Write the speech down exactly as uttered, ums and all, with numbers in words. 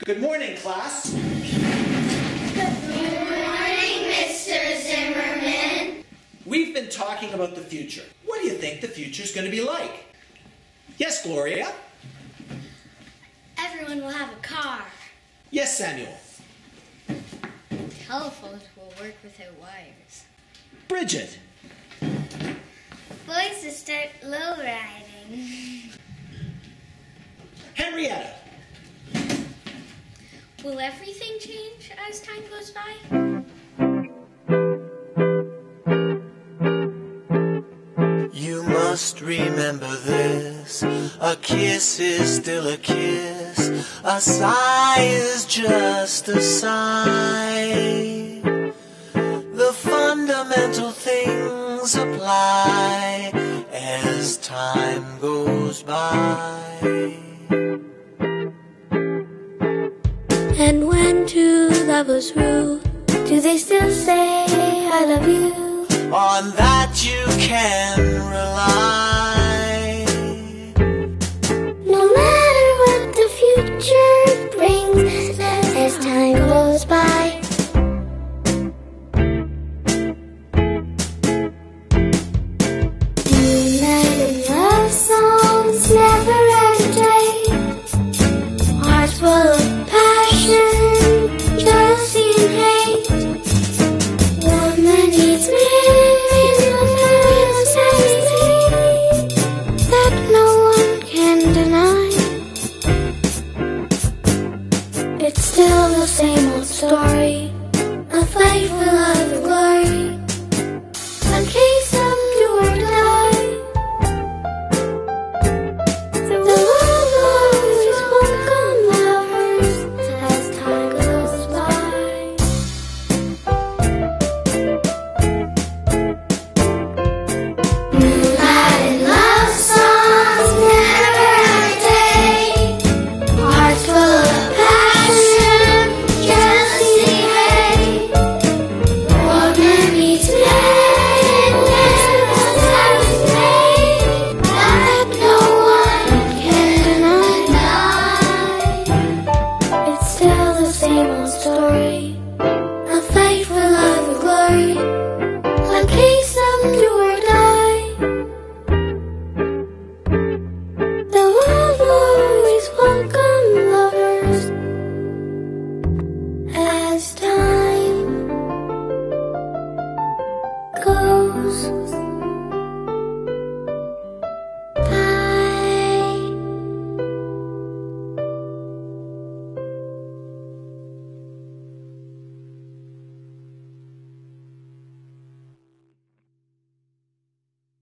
Good morning, class. Good morning, Mister Zimmerman. We've been talking about the future. What do you think the future's going to be like? Yes, Gloria? Everyone will have a car. Yes, Samuel. Telephones will work without wires. Bridget? Boys will start low riding. Henrietta? Will everything change as time goes by? You must remember this. A kiss is still a kiss. A sigh is just a sigh. The fundamental things apply as time goes by. And when two lovers woo, do they still say I love you? On that you can rely. No matter what the future brings as time goes by. United love songs never end day. Hearts full of passion, jealousy and hate. Woman needs man in the that no one can deny. It's still the same old story.